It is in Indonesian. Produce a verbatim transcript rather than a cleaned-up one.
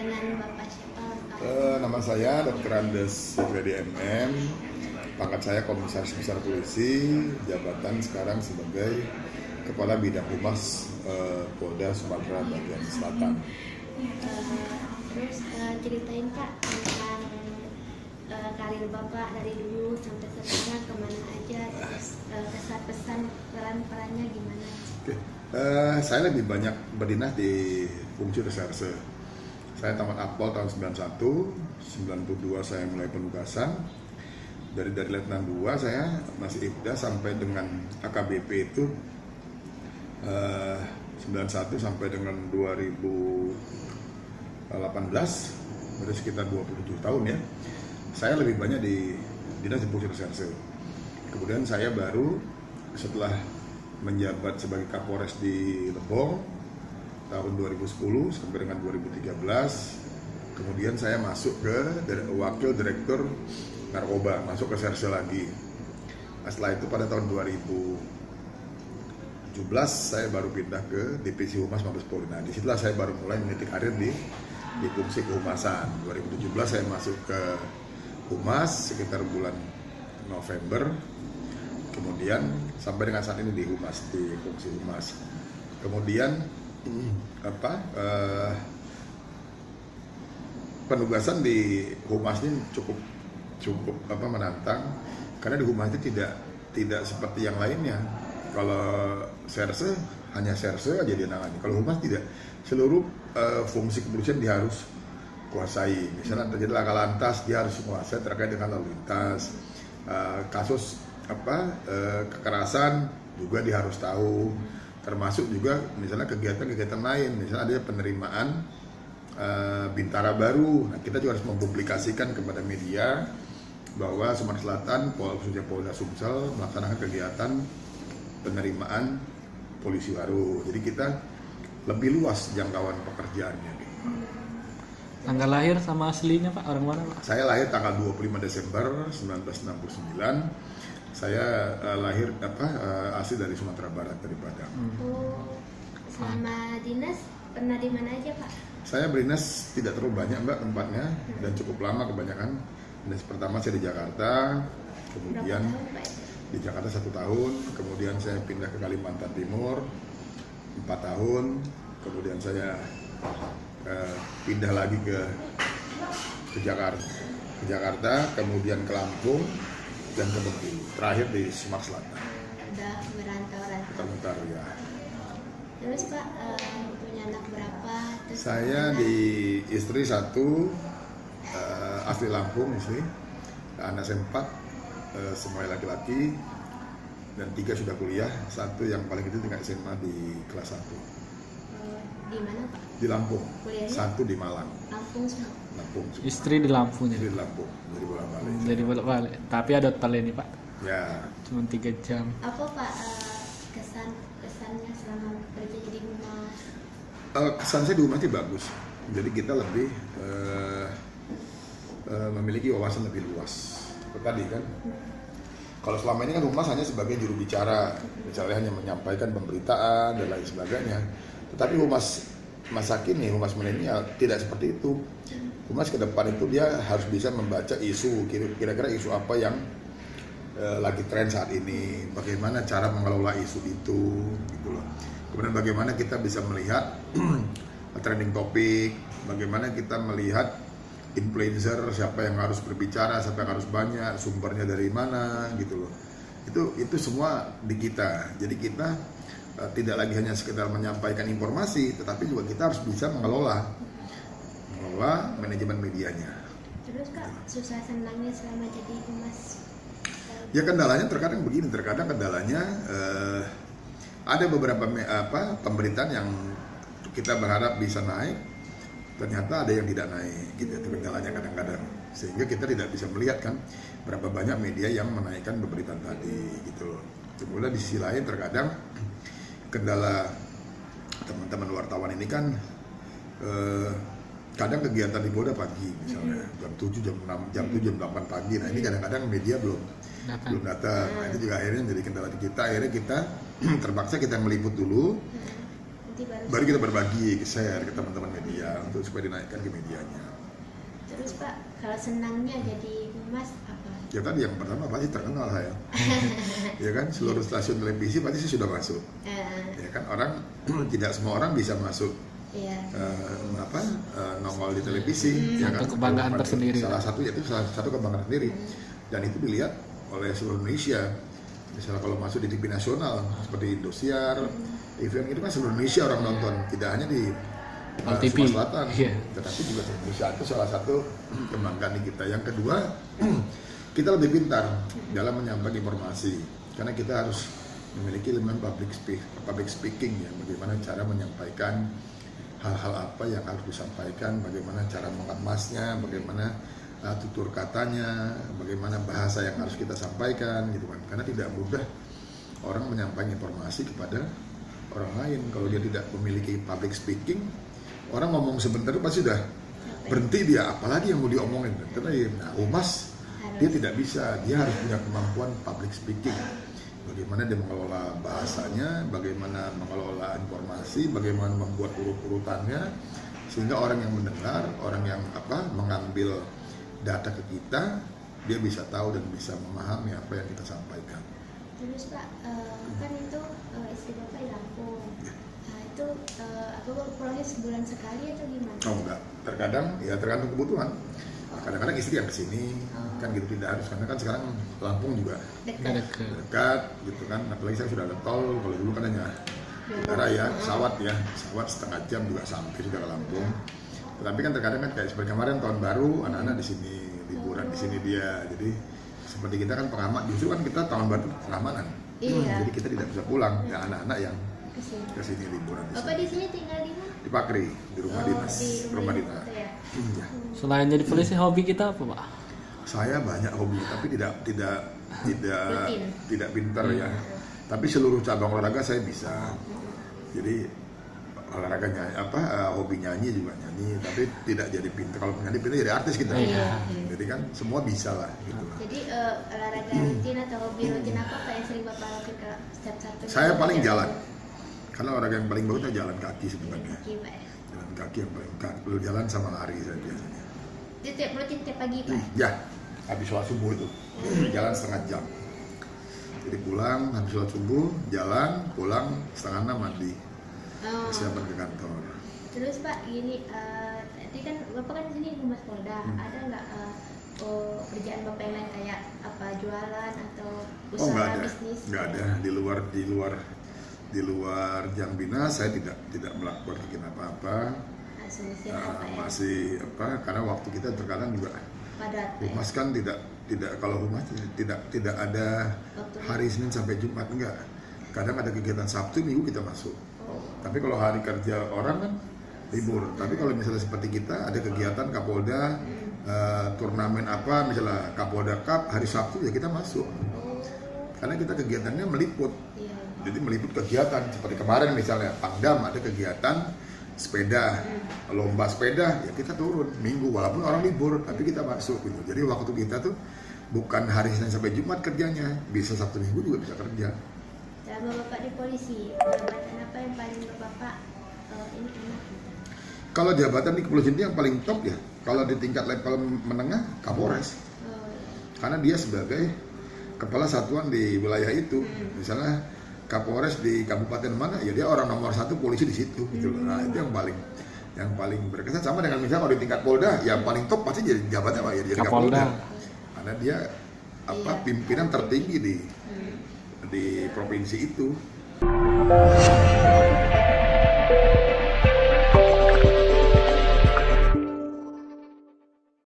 dengan Bapak siapa? Uh, nama saya Dokter Andes Freddy M M. Pangkat saya Komisaris Besar Polisi, jabatan sekarang sebagai Kepala Bidang Humas uh, Polda Sumatera Bagian Selatan. Uh, terus uh, ceritain Pak tentang uh, karir Bapak dari dulu sampai sekarang kemana aja, terus uh, kesan pesan peran-perannya gimana? Oke, okay. uh, saya lebih banyak berdinas di fungsi reserse. Saya tamat Akpol tahun sembilan puluh satu, sembilan puluh dua saya mulai penugasan. Dari dari Letnan dua saya masih Ibda sampai dengan A K B P itu uh, sembilan puluh satu sampai dengan dua ribu delapan belas, berarti sekitar dua puluh tujuh tahun ya. Saya lebih banyak di dinas di fungsi reserse. Kemudian saya baru setelah menjabat sebagai Kapolres di Lebong tahun dua ribu sepuluh sampai dengan dua ribu tiga belas, kemudian saya masuk ke wakil direktur narkoba, masuk ke serse lagi. Nah, setelah itu pada tahun dua ribu tujuh belas saya baru pindah ke Divisi Humas Mabes Polri. Nah, disitulah saya baru mulai meniti karir di di fungsi kehumasan. dua ribu tujuh belas saya masuk ke Humas sekitar bulan November. Kemudian sampai dengan saat ini di Humas, di fungsi Humas. Kemudian apa eh, penugasan di Humas ini cukup cukup apa menantang, karena di Humas itu tidak tidak seperti yang lainnya. Kalau serse hanya serse aja dia nangani. Kalau Humas tidak, seluruh uh, fungsi kepolisian dia harus kuasai. Misalnya terjadi laka lantas, dia harus menguasai terkait dengan lalu lintas. Uh, kasus apa uh, kekerasan juga dia harus tahu. Termasuk juga misalnya kegiatan-kegiatan lain, misalnya ada penerimaan uh, Bintara baru. Nah, kita juga harus mempublikasikan kepada media bahwa Sumatera Selatan, khususnya Polda Sumsel melaksanakan kegiatan penerimaan polisi baru. Jadi kita lebih luas jangkauan pekerjaannya. Tanggal lahir sama aslinya Pak, orang mana Pak? Saya lahir tanggal dua puluh lima Desember seribu sembilan ratus enam puluh sembilan. Saya uh, lahir apa uh, asli dari Sumatera Barat, dari Padang. Oh, selama dinas pernah di mana aja Pak? Saya berdinas tidak terlalu banyak Mbak tempatnya, dan cukup lama kebanyakan. Dinas pertama saya di Jakarta, kemudian di Jakarta satu tahun, kemudian saya pindah ke Kalimantan Timur empat tahun, kemudian saya uh, pindah lagi ke ke Jakarta, ke Jakarta, kemudian ke Lampung dan ke Bengkulu, terakhir di Sumatera Selatan. Udah merantau-rantau. Bentar ya. Terus Pak uh, punya anak berapa? Terus saya gimana? di istri satu, uh, asli Lampung istri, anak saya empat, uh, semuanya laki-laki, dan tiga sudah kuliah, satu yang paling kecil tingkat S M A di kelas satu. Uh, di mana Pak? Di Lampung, Kuliahnya? satu di Malang. Lampung semua. Lampung. semua. Istri di Lampung ya? Istri di Lampung, jadi bolak-balik. Jadi bolak-balik. Tapi ada hotel ini Pak, Ya, cuma tiga jam. Apa Pak uh, kesan kesannya selama kerja di rumah? uh, kesan saya di rumah itu bagus. Jadi kita lebih uh, uh, memiliki wawasan lebih luas. Seperti tadi kan. Kalau selama ini kan Humas hanya sebagai juru bicara, misalnya hanya menyampaikan pemberitaan dan lain sebagainya. Tetapi Humas masa kini, Humas milenial tidak seperti itu. Humas ke depan itu dia harus bisa membaca isu, kira-kira isu apa yang e, lagi tren saat ini, bagaimana cara mengelola isu itu, gitu loh. Kemudian bagaimana kita bisa melihat trending topik, bagaimana kita melihat influencer, siapa yang harus berbicara, siapa yang harus banyak, sumbernya dari mana, gitu loh. Itu itu semua di kita. Jadi kita uh, tidak lagi hanya sekedar menyampaikan informasi, tetapi juga kita harus bisa mengelola, mengelola manajemen medianya. Terus Pak, susah senangnya selama jadi humas? Ya kendalanya terkadang begini, terkadang kendalanya uh, ada beberapa me, apa pemberitaan yang kita berharap bisa naik, ternyata ada yang tidak naik, gitu itu kendalanya kadang-kadang, sehingga kita tidak bisa melihat kan berapa banyak media yang menaikkan pemberitaan tadi, gitu loh. Kemudian di sisi lain terkadang kendala teman-teman wartawan ini kan eh, kadang kegiatan di Polda pagi misalnya jam tujuh, jam enam, jam tujuh, jam delapan pagi. Nah ini kadang-kadang media belum Datang. belum datang. Nah itu juga akhirnya jadi kendala di kita. Akhirnya kita terpaksa kita meliput dulu nanti baru. Baru kita berbagi, share ke teman-teman media untuk supaya dinaikkan ke medianya. Terus Pak, kalau senangnya jadi humas apa? Ya tadi yang pertama pasti terkenal saya. Ya kan, seluruh stasiun televisi pasti sih sudah masuk. Uh, Ya kan, orang tidak semua orang bisa masuk iya. uh, apa uh, nongol di televisi. Ya kan, Satu kebanggaan tersendiri. Salah satu itu salah satu kebanggaan sendiri. Dan itu dilihat oleh seluruh Indonesia. Misalnya kalau masuk di T V nasional seperti Indosiar, event itu kan seluruh Indonesia orang nonton, tidak hanya di uh, T V. Sumatera Selatan, Yeah. tetapi juga di Indonesia. Itu salah satu kebanggaan kita. Yang kedua, kita lebih pintar dalam menyampaikan informasi karena kita harus memiliki elemen public speak, public speaking ya, bagaimana cara menyampaikan hal-hal apa yang harus disampaikan, bagaimana cara mengemasnya, bagaimana uh, tutur katanya, bagaimana bahasa yang harus kita sampaikan gitu kan. Karena tidak mudah orang menyampaikan informasi kepada orang lain kalau dia tidak memiliki public speaking. Orang ngomong sebentar pasti sudah berhenti dia, apalagi yang mau diomongin. Karena ya, nah, humas dia tidak bisa, dia harus punya kemampuan public speaking. Bagaimana dia mengelola bahasanya, bagaimana mengelola informasi, bagaimana membuat urut-urutannya, sehingga orang yang mendengar, orang yang apa mengambil data ke kita, dia bisa tahu dan bisa memahami apa yang kita sampaikan. Terus Pak, uh, kan itu uh, istri Bapak di Lampung. Ya. Nah itu uh, aku pulangnya sebulan sekali atau gimana? Oh enggak, terkadang ya tergantung kebutuhan. Kadang-kadang istri yang kesini Oh. kan gitu, tidak harus, karena kan sekarang Lampung juga Dekat. Dekat. dekat gitu kan, apalagi saya sudah ada tol. Kalau dulu kan hanya udara ya, pesawat ya, pesawat setengah jam juga sampai sudah ke Lampung. Tetapi kan terkadang kan kayak seperti kemarin tahun baru, anak-anak di sini liburan di sini dia, jadi seperti kita kan pengamat, justru kan kita tahun baru pengamanan. Iya. Jadi kita tidak bisa pulang, ya anak-anak yang Kesini. ke sini liburan di Bapak sini. di sini tinggal di mana? Di Pakri, di rumah Oh, dinas, di rumah dinas dinas. itu ya. Hmm, ya. Selain jadi polisi, hobi kita apa Pak? Saya banyak hobi, tapi tidak tidak tidak Rutin. tidak pintar ya. Tapi seluruh cabang olahraga saya bisa. Jadi olahraga nyanyi, apa uh, hobi nyanyi juga nyanyi, tapi tidak jadi pintar. Kalau nyanyi pintar jadi artis kita. Iya. Jadi kan semua bisa lah gitu. Jadi uh, olahraga rutin atau hobi rutin apa Pak yang sering Bapak lakukan ke setiap Sabtu? Saya paling jalan. Karena olahraga yang paling bagus adalah jalan kaki Jalan sebenarnya. kaki Pak ya. Jalan kaki yang paling kaki, jalan sama lari saya biasanya. Itu tiap rutin tiap pagi Pak? Ya, habis sholat subuh itu jalan setengah jam. Jadi pulang habis sholat subuh, jalan, pulang setengah enam mandi, Oh. persiapan ke kantor. Terus Pak, gini, uh, tadi kan Bapak kan di sini humas Polda, Hmm. ada nggak uh, oh, kerjaan Bapak yang lain kayak apa jualan atau Oh usaha nggak ada, bisnis? nggak ada di luar di luar di luar jam dinas saya tidak tidak melakukan kegiatan apa-apa. Langsung isi Nah, apa ya? masih apa? Karena waktu kita terkadang juga Padat Pak ya? humas kan tidak tidak kalau humas tidak tidak ada Waktu- hari Senin sampai Jumat enggak. Kadang ada kegiatan Sabtu Minggu kita masuk. Oh. Tapi kalau hari kerja orang kan libur. Tapi kalau misalnya seperti kita ada kegiatan Kapolda, eh, turnamen apa, misalnya Kapolda Cup hari Sabtu ya kita masuk. Oh. Karena kita kegiatannya meliput. Iya. Jadi meliput kegiatan seperti kemarin misalnya Pangdam ada kegiatan sepeda, lomba sepeda ya kita turun minggu walaupun orang libur tapi kita masuk gitu. Jadi waktu kita tuh bukan hari Senin sampai Jumat kerjanya, bisa Sabtu Minggu juga bisa kerja. Selama Bapak di polisi, jabatan apa yang paling Bapak uh, ini enak gitu? Kalau jabatan di kepolisian itu yang paling top ya, kalau di tingkat level menengah Kapolres, Oh, karena dia sebagai kepala satuan di wilayah itu. Misalnya Kapolres di kabupaten mana, ya dia orang nomor satu polisi di situ gitu loh. Nah itu yang paling yang paling berkesan. Sama dengan misalnya kalau di tingkat Polda, yang paling top pasti jadi jabatnya apa ya, jadi Kapolda. Kapolda. Karena dia apa Iya. pimpinan tertinggi di hmm. di provinsi itu.